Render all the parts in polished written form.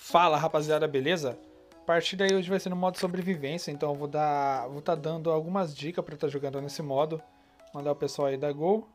Fala rapaziada, beleza? A partir daí hoje vai ser no modo sobrevivência, então eu vou tá dando algumas dicas para estar jogando nesse modo. Mandar o pessoal aí dar gol.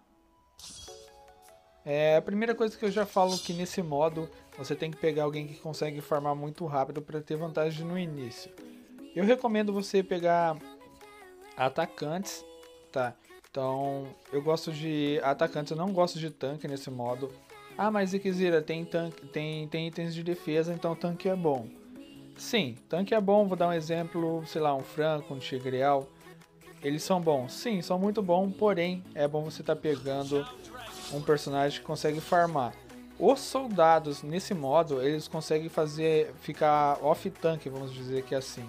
A primeira coisa que eu já falo que nesse modo você tem que pegar alguém que consegue farmar muito rápido para ter vantagem no início. Eu recomendo você pegar atacantes, tá? Então eu gosto de atacantes, eu não gosto de tanque nesse modo. Ah, mas Zikzira, tem tanque, tem itens de defesa, então tanque é bom. Sim, tanque é bom, vou dar um exemplo, sei lá, um Franco, um Tigreal. Eles são bons, sim, são muito bons, porém é bom você estar pegando um personagem que consegue farmar. Os soldados nesse modo, eles conseguem ficar off tanque, vamos dizer que é assim.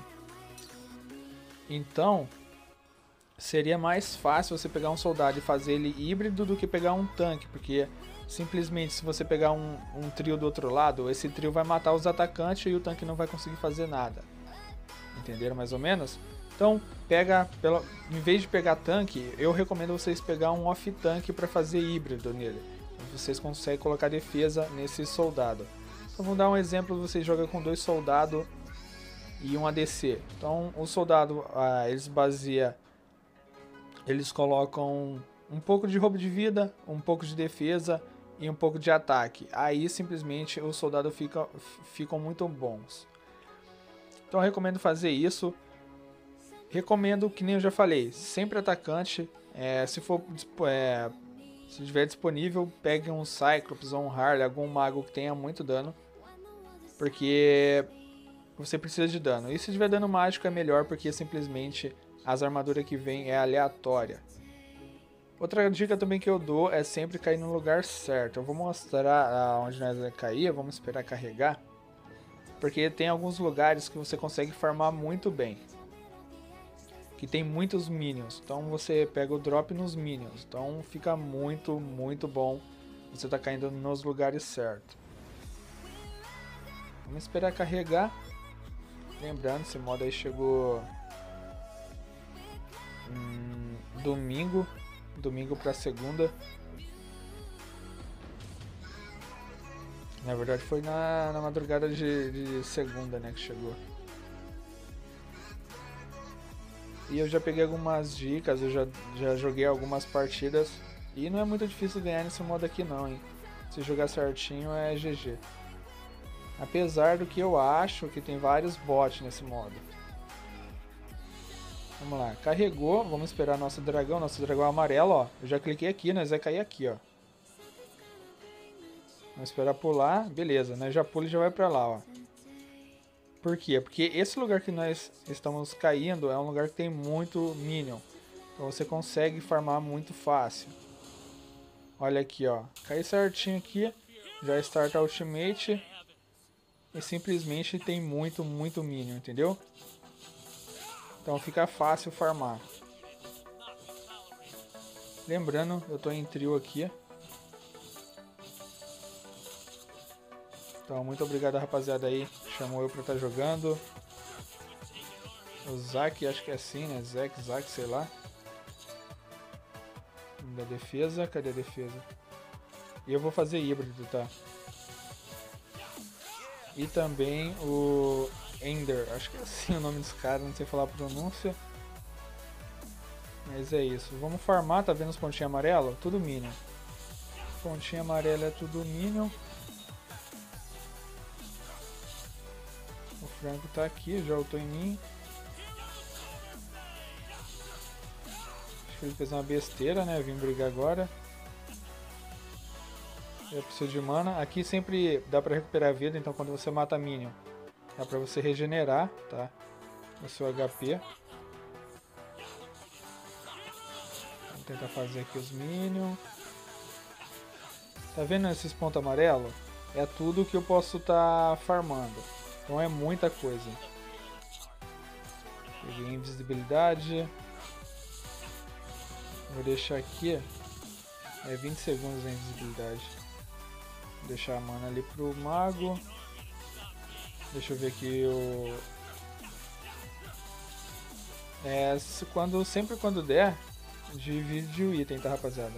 Então, seria mais fácil você pegar um soldado e fazer ele híbrido do que pegar um tanque, porque simplesmente se você pegar um trio do outro lado, esse trio vai matar os atacantes e o tanque não vai conseguir fazer nada. Entenderam mais ou menos? Então, em vez de pegar tanque, eu recomendo vocês pegar um off-tanque para fazer híbrido nele. Vocês conseguem colocar defesa nesse soldado. Então, vou dar um exemplo, vocês jogam com 2 soldados e um ADC. Então, o soldado, eles colocam um pouco de roubo de vida, um pouco de defesa e um pouco de ataque. Aí, simplesmente, os soldados ficam muito bons. Então, eu recomendo fazer isso. Recomendo, que nem eu já falei, sempre atacante. Se estiver disponível, pegue um Cyclops ou um Harley, algum mago que tenha muito dano. Porque você precisa de dano. E se tiver dano mágico é melhor, porque simplesmente as armaduras que vem é aleatória. Outra dica também que eu dou é sempre cair no lugar certo. Eu vou mostrar onde nós vamos cair, vamos esperar carregar. Porque tem alguns lugares que você consegue farmar muito bem. Que tem muitos minions, então você pega o drop nos minions, então fica muito bom, você tá caindo nos lugares certos. Vamos esperar carregar, lembrando, esse modo aí chegou domingo para segunda, na verdade foi na madrugada de segunda, né, que chegou. E eu já peguei algumas dicas, eu já joguei algumas partidas. E não é muito difícil ganhar nesse modo aqui não, hein. Se jogar certinho é GG. Apesar do que eu acho que tem vários bots nesse modo. Vamos lá, carregou, vamos esperar nosso dragão amarelo, ó. Eu já cliquei aqui, nós vai cair aqui, ó. Vamos esperar pular, beleza, né? Já pula e já vai pra lá, ó. Por quê? Porque esse lugar que nós estamos caindo é um lugar que tem muito minion. Então você consegue farmar muito fácil. Olha aqui, ó. Cai certinho aqui. Já starta a ultimate. E simplesmente tem muito minion, entendeu? Então fica fácil farmar. Lembrando, eu tô em trio aqui. Então muito obrigado rapaziada aí. Chamou eu pra estar jogando. O Zac, acho que é assim, né? Zac, sei lá. Da defesa, cadê a defesa? E eu vou fazer híbrido, tá? E também o Ender, acho que é assim o nome dos caras, não sei falar a pronúncia. Mas é isso, vamos farmar, tá vendo os pontinhos amarelos? Tudo minion. Pontinho amarelo é tudo minion. O Franco tá aqui, já ultou em mim. Acho que ele fez uma besteira, né? Vim brigar agora. Eu preciso de mana. Aqui sempre dá pra recuperar a vida, então quando você mata minion, dá pra você regenerar, tá? O seu HP. Vamos tentar fazer aqui os minions. Tá vendo esses pontos amarelos? É tudo que eu posso estar farmando. Então é muita coisa. Peguei invisibilidade. Vou deixar aqui. 20 segundos a invisibilidade. Vou deixar a mana ali pro mago. Deixa eu ver aqui o... sempre quando der, divide o item, tá rapaziada?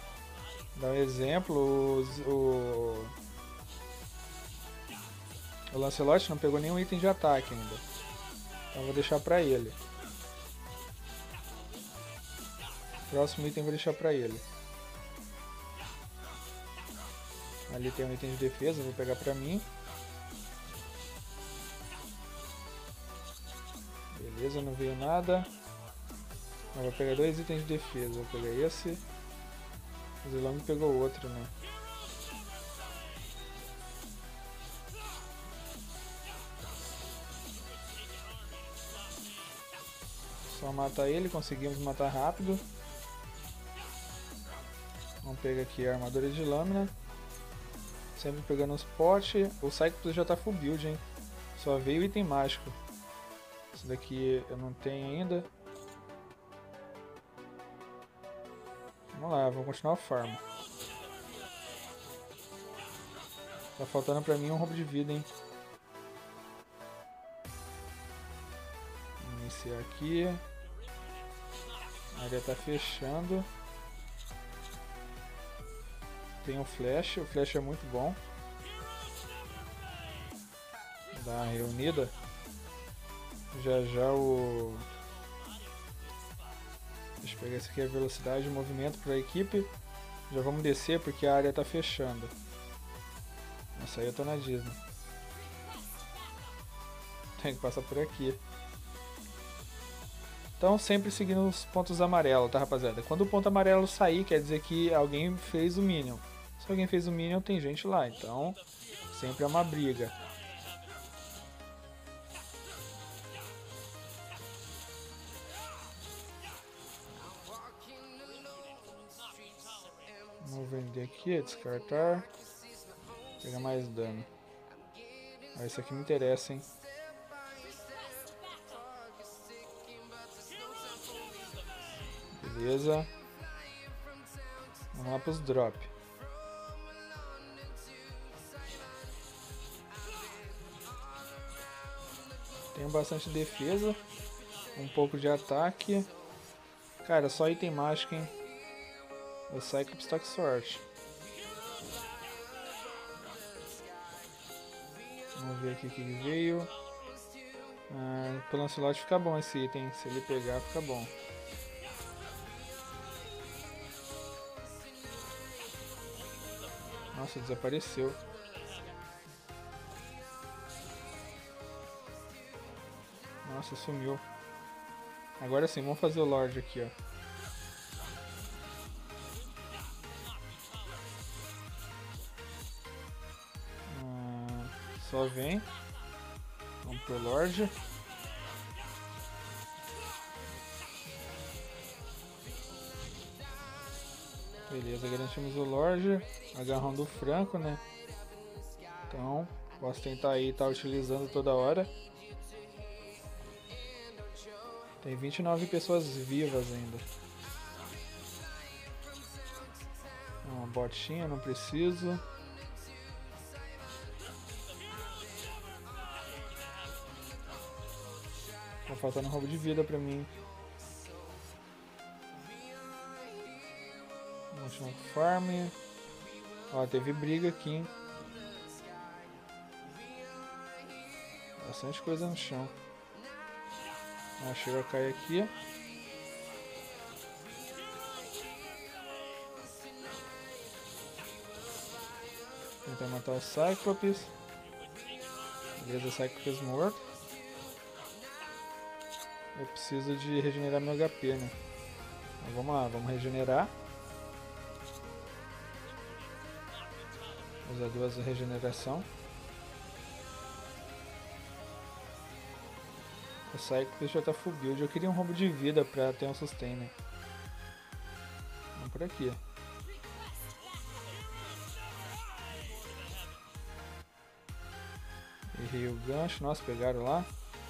Dá um exemplo, O Lancelot não pegou nenhum item de ataque ainda. Então vou deixar pra ele. Próximo item vou deixar pra ele. Ali tem um item de defesa, vou pegar pra mim. Beleza, não veio nada. Eu vou pegar 2 itens de defesa. Vou pegar esse. O Zilong pegou outro, né? Só matar ele, conseguimos matar rápido. Vamos pegar aqui a armadura de lâmina. Sempre pegando os potes. O Cyclops já tá full build, hein? Só veio item mágico. Esse daqui eu não tenho ainda. Vamos lá, vamos continuar o farm. Tá faltando pra mim um roubo de vida, hein? Vamos iniciar aqui. A área tá fechando. Tem um flash, o flash é muito bom. Dá uma reunida. Já o... Deixa eu pegar esse aqui, a velocidade de movimento para a equipe. Já vamos descer porque a área tá fechando. Essa aí eu tô na Disney. Tem que passar por aqui. Então sempre seguindo os pontos amarelos, tá, rapaziada? Quando o ponto amarelo sair, quer dizer que alguém fez o Minion. Se alguém fez o Minion, tem gente lá. Então sempre é uma briga. Vamos vender aqui, descartar. Pegar mais dano. Ah, isso aqui me interessa, hein? Beleza. Vamos lá pros drop. Tenho bastante defesa. Um pouco de ataque. Cara, só item mágico, hein? O Cyclops tá com sorte. Vamos ver aqui o que ele veio. Pro Lancelot fica bom esse item. Se ele pegar, fica bom. Nossa, desapareceu. Nossa, sumiu. Agora sim, vamos fazer o Lorde aqui, ó. Só vem. Vamos pro Lorde. Beleza, garantimos o Lorde. Agarrão do Franco, né? Então, posso tentar aí estar utilizando toda hora. Tem 29 pessoas vivas ainda. Uma botinha, não preciso. Tá faltando um roubo de vida pra mim. Vamos continuar com farm. Ó, teve briga aqui, hein? Bastante coisa no chão. A Sheila cai aqui. Tentar matar o Cyclops. Beleza, o Cyclops morto. Eu preciso de regenerar meu HP, né? Então vamos lá, vamos regenerar. Usar 2 regeneração. O Cyclops já tá full build. Eu queria um roubo de vida pra ter um sustain, né? Vamos por aqui. Errei o gancho. Nossa, pegaram lá.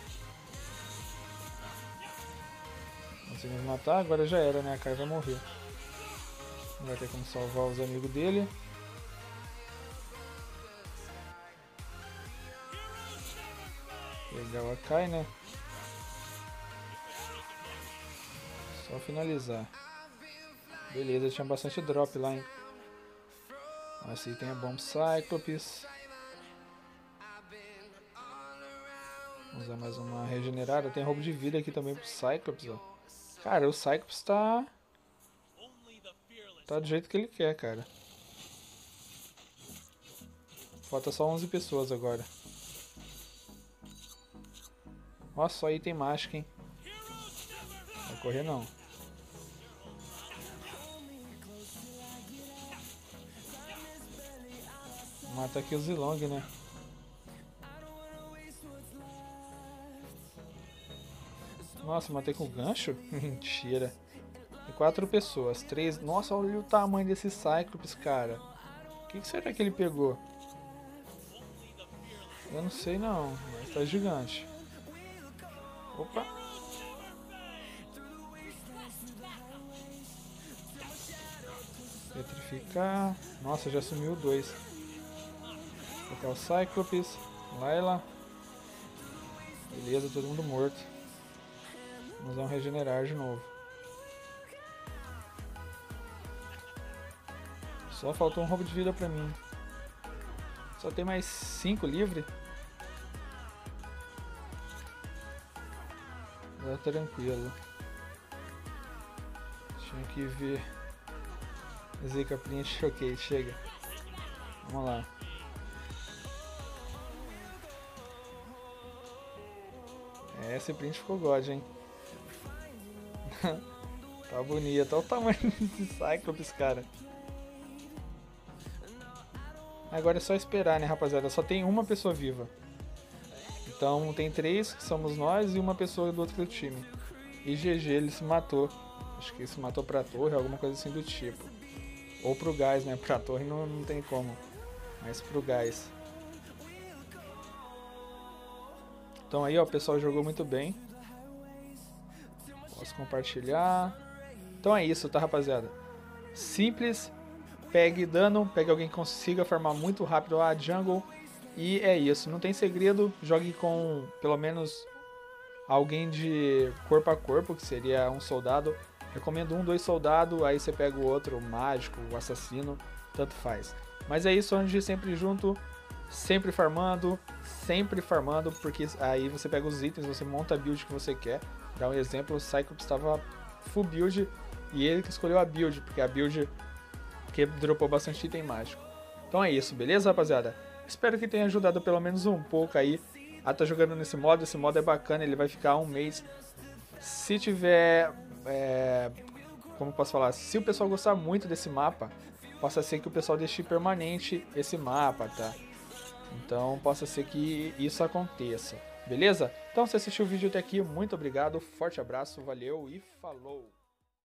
Conseguimos matar. Agora já era, né? A Kai vai morrer. Não vai ter como salvar os amigos dele. Pegar o Akai, né? Só finalizar. Beleza, tinha bastante drop lá, hein? Esse item é bom, Cyclops. Vamos usar mais uma regenerada. Tem roubo de vida aqui também pro Cyclops, ó. Cara, o Cyclops tá do jeito que ele quer, cara. Falta só 11 pessoas agora. Nossa, só item mágico, hein. Vai correr não. Mata aqui o Zilong, né? Nossa, matei com gancho? Mentira. Tem 4 pessoas. 3. Nossa, olha o tamanho desse Cyclops, cara. O que será que ele pegou? Eu não sei não, mas tá gigante. Opa. Petrificar. Nossa, já sumiu 2. Vou colocar o Cyclops. Layla. Beleza, todo mundo morto. Vamos dar um regenerar de novo. Só faltou um roubo de vida pra mim. Só tem mais 5 livre. Tá tranquilo. Tinha que ver. Zika print, ok, chega. Vamos lá. Esse print ficou god, hein? Tá bonito, olha o tamanho desse Cyclops, cara. Agora é só esperar, né, rapaziada? Só tem uma pessoa viva. Então tem 3, que somos nós, e uma pessoa do outro time. E GG, ele se matou. Acho que ele se matou pra torre, alguma coisa assim do tipo. Ou pro gás, né? Pra torre não tem como. Mas pro gás. Então aí, ó, o pessoal jogou muito bem. Posso compartilhar. Então é isso, tá, rapaziada? Simples. Pegue dano, pegue alguém que consiga farmar muito rápido a jungle. E é isso, não tem segredo. Jogue com pelo menos alguém de corpo a corpo, que seria um soldado. Recomendo 1, 2 soldados, aí você pega o outro, o mágico, o assassino, tanto faz. Mas é isso, onde sempre junto, sempre farmando, porque aí você pega os itens, você monta a build que você quer. Dá um exemplo, o Cyclops estava full build e ele que escolheu a build, porque a build que dropou bastante item mágico. Então é isso, beleza, rapaziada? Espero que tenha ajudado pelo menos um pouco aí a estar jogando nesse modo. Esse modo é bacana, ele vai ficar 1 mês. Se tiver... como posso falar? Se o pessoal gostar muito desse mapa, possa ser que o pessoal deixe permanente esse mapa, tá? Então possa ser que isso aconteça, beleza? Então se assistiu o vídeo até aqui, muito obrigado, forte abraço, valeu e falou!